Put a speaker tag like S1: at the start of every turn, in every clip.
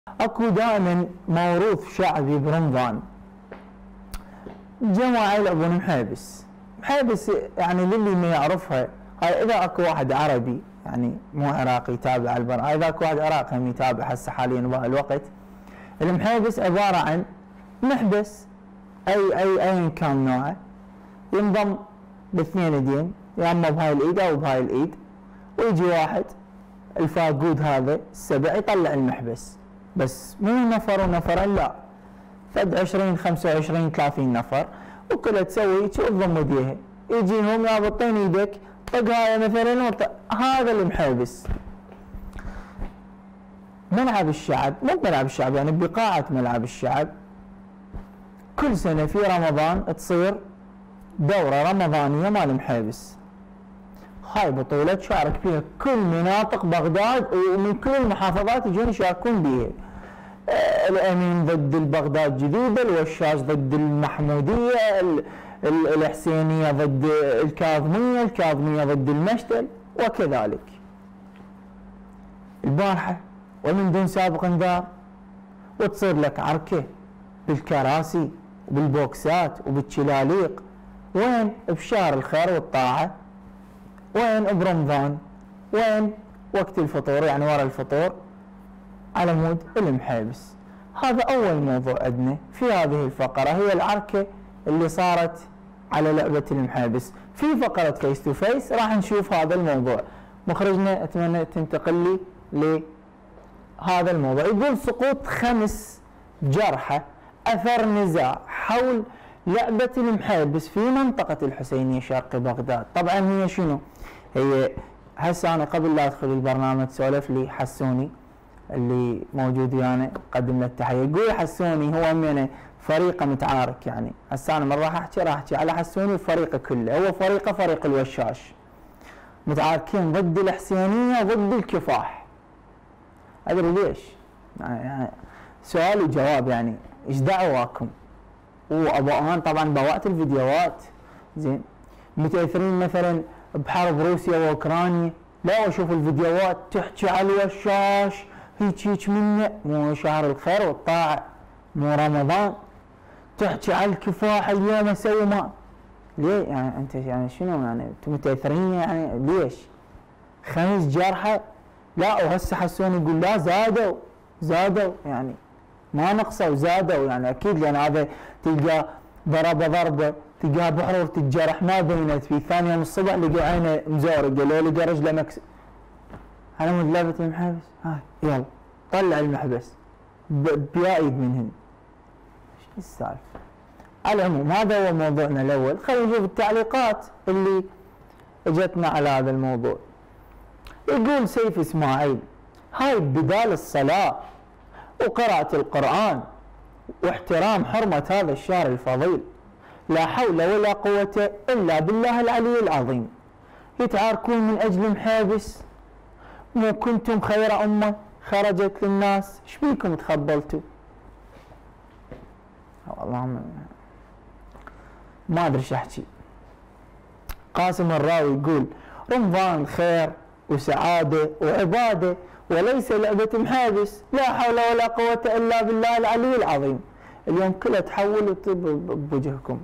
S1: اكو دائما موروث شعبي برمضان، جماعة يلعبون محابس. محابس يعني للي ما يعرفها، هاي اذا اكو واحد عربي يعني مو عراقي يتابع البرنامج، اذا اكو واحد عراقي هم يتابع هسه حاليا بهذا الوقت. المحابس عبارة عن محبس ايا كان نوعه، ينضم باثنين يدين، يا اما بهاي الايد او بهاي الايد، ويجي واحد الفاقود هذا السبع يطلع المحبس، بس مو نفر ونفرين، لا، فد 20 25 30 نفر، وكلها تسوي تضم يديها، يجيهم رابطين ايدك، طق هاي مثلا هذا المحابس. ملعب الشعب، مو ملعب الشعب يعني بقاعة ملعب الشعب، كل سنة في رمضان تصير دورة رمضانية مال محابس. هاي بطولة تشارك فيها كل مناطق بغداد، ومن كل المحافظات يجون يشاركون بيها. الامين ضد البغداد جديدة، الوشاش ضد المحمودية، الحسينية ضد الكاظمية، الكاظمية ضد المشتل، وكذلك. البارحة ومن دون سابق انذار، وتصير لك عركة بالكراسي وبالبوكسات وبالشلاليق. وين بشهر الخير والطاعة؟ وين برمضان؟ وين وقت الفطور يعني ورا الفطور؟ على مود المحابس. هذا أول موضوع عندنا في هذه الفقرة، هي العركة اللي صارت على لعبة المحابس. في فقرة فيس تو فيس راح نشوف هذا الموضوع. مخرجنا أتمنى تنتقل لي لهذا الموضوع. يقول سقوط 5 جرحى أثر نزاع حول لعبة المحابس في منطقة الحسينية شرق بغداد. طبعا هي شنو؟ هي هسه أنا قبل لا أدخل البرنامج سولف لي حسوني اللي موجود ويانا، قدم له التحية. يقول حسوني هو من فريقه متعارك، يعني هسه أنا من راح أحكي على حسوني وفريقه كله. هو فريقه فريق الوشاش، متعاركين ضد الحسينية ضد الكفاح. أدري ليش؟ يعني سؤال وجواب، يعني إيش دعواكم؟ وأبو أمان طبعا بوقت الفيديوهات زين متأثرين مثلا بحرب روسيا وأوكرانيا، لا أشوف الفيديوهات تحكي على الوشاش هيك منه، مو شهر الخير والطاعة، مو رمضان، تحكي على الكفاح اليوم أسوي ما ليه؟ يعني أنت يعني شنو يعني أنتم متأثرين يعني ليش؟ 5 جرحى، لا وهسه حسون يقول لا زادوا يعني ما نقصوا زادوا، يعني اكيد، لان هذا تلقى ضربه تلقاه بحرورة الجرح ما بينت فيه، ثاني يوم الصبح لقى عينه مزورقه، لو لقى رجله مكسور. على مود لعبة المحبس، هاي يلا طلع المحبس بيايد منهن. شو السالفه؟ على العموم هذا هو موضوعنا الاول. خلينا نشوف التعليقات اللي اجتنا على هذا الموضوع. يقول سيف اسماعيل هاي بدال الصلاة وقراءة القرآن واحترام حرمة هذا الشهر الفضيل، لا حول ولا قوة إلا بالله العلي العظيم. يتعاركون من أجل محابس؟ مو كنتم خير أمة خرجت للناس؟ ايش بيكم تخبلتوا؟ والله ما أدري ايش أحكي. قاسم الراوي يقول رمضان خير وسعادة وعبادة وليس لعبة محابس، لا حول ولا قوة إلا بالله العلي العظيم. اليوم كلها تحولت بوجهكم.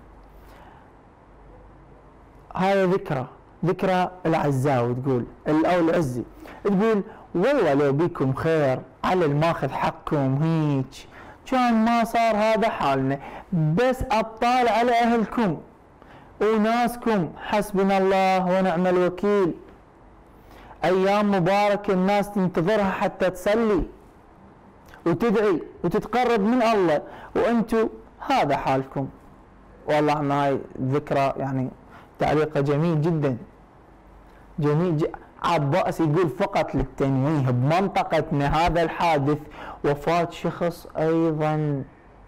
S1: هذا ذكرى العزاوي تقول أو العزي، تقول والله لو بيكم خير على الماخذ حقكم هيك كان ما صار هذا حالنا، بس أبطال على أهلكم وناسكم، حسبنا الله ونعم الوكيل. أيام مباركة الناس تنتظرها حتى تصلي وتدعي وتتقرب من الله، وأنتم هذا حالكم. والله عن هاي ذكرى يعني تعليقه جميل جدا، جميل عباس يقول فقط للتنويه بمنطقتنا هذا الحادث وفاة شخص أيضا.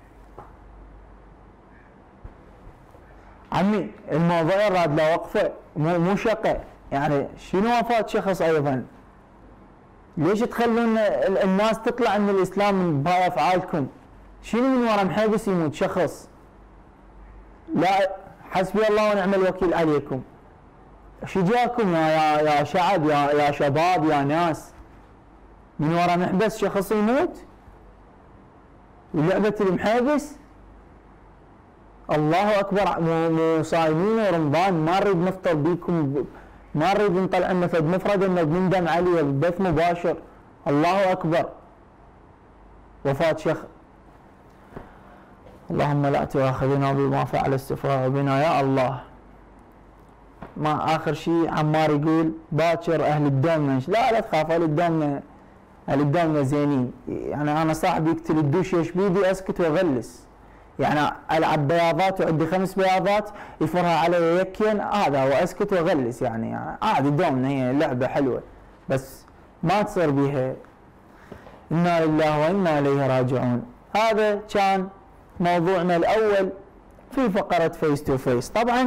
S1: عمي الموضوع راد له وقفة، مو شقة، يعني شنو وفاة شخص أيضا؟ ليش تخلون الناس تطلع من الإسلام بهاي أفعالكم؟ شنو من ورا محبس يموت شخص؟ لا حسبي الله ونعم الوكيل عليكم. شو جاكم يا شعب، يا شباب، يا ناس؟ من ورا محبس شخص يموت؟ ولعبة المحابس الله اكبر، مو صايمين ورمضان، ما نريد نفطر بيكم، ما نريد نطلع لنا فد مفرد انه بنندم عليه ببث مباشر. الله اكبر. وفاة شيخ، اللهم لا تؤاخذنا بما فعل السفهاء بنا يا الله. ما اخر شيء عمار يقول باكر اهل الدومنه، لا تخاف، اهل الدومنه زينين. يعني انا صاحبي يقتل الدوش ايش بيدي اسكت واغلس، يعني العب بياضات وعندي 5 بياضات يفرها علي يكين هذا واسكت واغلس، يعني عادي الدومنه هي لعبه حلوه بس ما تصير بيها. انا لله وانا اليه راجعون. هذا كان موضوعنا الاول في فقره فيس تو فيس. طبعا